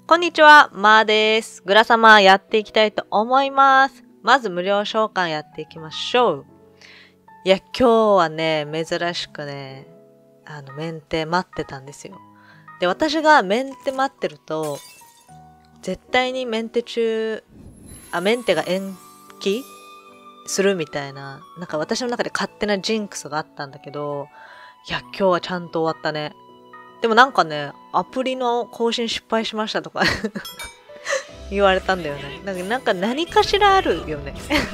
こんにちは、まーです。グラサマやっていきたいと思います。まず無料召喚やっていきましょう。いや、今日はね、珍しくね、メンテ待ってたんですよ。で、私がメンテ待ってると、絶対にメンテが延期するみたいな、なんか私の中で勝手なジンクスがあったんだけど、いや、今日はちゃんと終わったね。でもなんかね、アプリの更新失敗しましたとか言われたんだよね。なんか何かしらあるよね。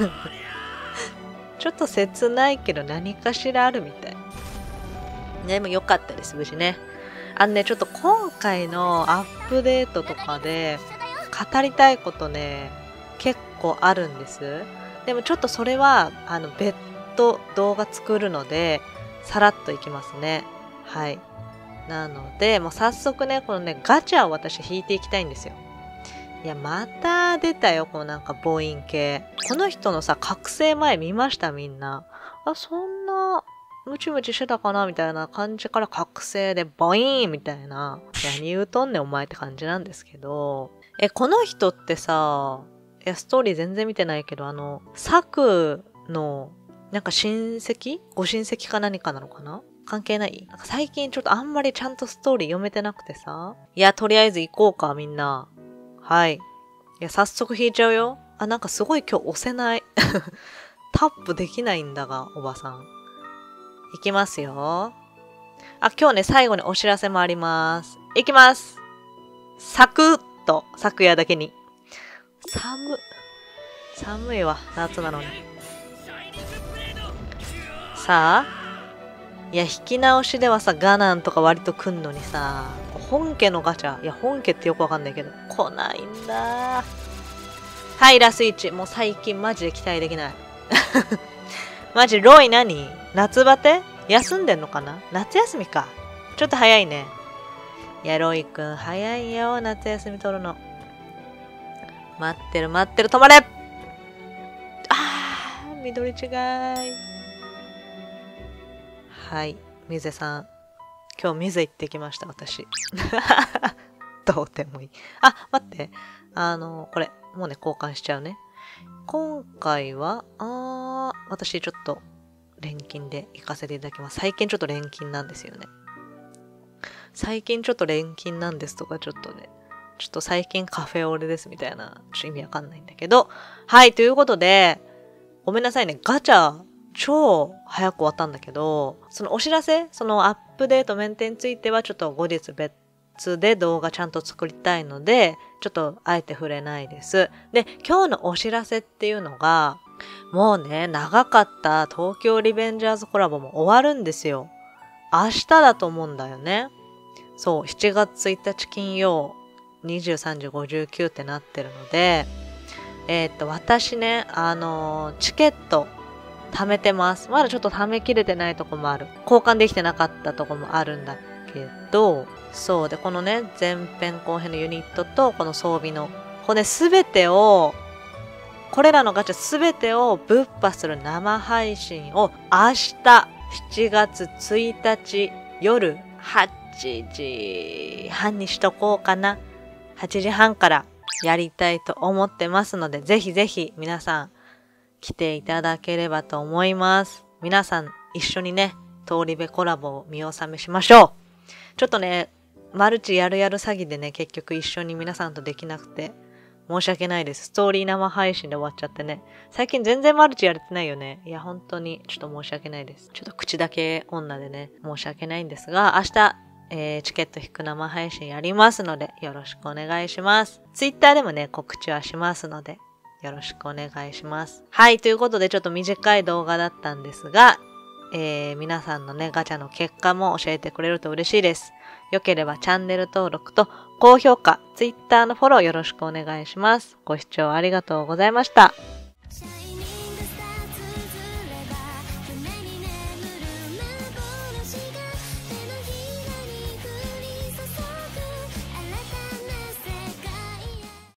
ちょっと切ないけど何かしらあるみたい。でも良かったです、無事ね。ちょっと今回のアップデートとかで語りたいことね、結構あるんです。でもちょっとそれは、別途動画作るので、さらっといきますね。はい。なので、もう早速ね、このね、ガチャを私引いていきたいんですよ。いや、また出たよ、このなんか母音系。この人のさ、覚醒前見ましたみんな。あ、そんな、ムチムチしてたかなみたいな感じから覚醒でボイーンみたいな。何言うとんねんお前って感じなんですけど。この人ってさ、ストーリー全然見てないけど、サクの、なんかご親戚か何かなのかな関係ない？なんか最近ちょっとあんまりちゃんとストーリー読めてなくてさ。いや、とりあえず行こうか、みんな。はい。いや、早速引いちゃうよ。なんかすごい今日押せない。タップできないんだが、おばさん。いきますよ。今日ね、最後にお知らせもあります。いきます。サクッと、昨夜だけに。寒いわ、夏なのに。さあ、いや、引き直しではさ、ガナンとか割と来んのにさ、本家のガチャ、いや、本家ってよくわかんないけど、来ないんだ。はい、ラスイチ。もう最近マジで期待できない。マジ、ロイ何？夏バテ？休んでんのかな？夏休みか。ちょっと早いね。いや、ロイくん、早いよ、夏休み取るの。待ってる、止まれ！緑違い。はい。ミゼさん。今日ミゼ行ってきました、私。どうでもいい。待って。これ、もうね、交換しちゃうね。今回は、私ちょっと、錬金で行かせていただきます。最近ちょっと錬金なんですよね。最近ちょっと錬金なんですとか、ちょっとね、ちょっと最近カフェオレですみたいな、ちょっと意味わかんないんだけど。はい、ということで、ごめんなさいね、ガチャ、超早く終わったんだけど、そのお知らせ、そのアップデートメンテについてはちょっと後日別で動画ちゃんと作りたいので、ちょっとあえて触れないです。で、今日のお知らせっていうのが、もうね、長かった東京リベンジャーズコラボも終わるんですよ。明日だと思うんだよね。そう、7月1日金曜、23時59ってなってるので、私ね、チケット、貯めてます。まだちょっと貯めきれてないとこもある。交換できてなかったとこもあるんだけど、そうで、このね、前編後編のユニットと、この装備の、これね、すべてを、これらのガチャすべてをぶっ破する生配信を明日7月1日夜8時半にしとこうかな。8時半からやりたいと思ってますので、ぜひぜひ皆さん来ていただければと思います。皆さん一緒にね、通り部コラボを見納めしましょう。ちょっとね、マルチやる詐欺でね、結局一緒に皆さんとできなくて申し訳ないです。ストーリー生配信で終わっちゃってね。最近全然マルチやれてないよね。いや、本当にちょっと申し訳ないです。ちょっと口だけ女でね、申し訳ないんですが、明日、チケット引く生配信やりますので、よろしくお願いします。Twitter でもね、告知はしますので、よろしくお願いします。はい、ということでちょっと短い動画だったんですが、皆さんのね、ガチャの結果も教えてくれると嬉しいです。よければチャンネル登録と高評価、Twitter のフォローよろしくお願いします。ご視聴ありがとうございました。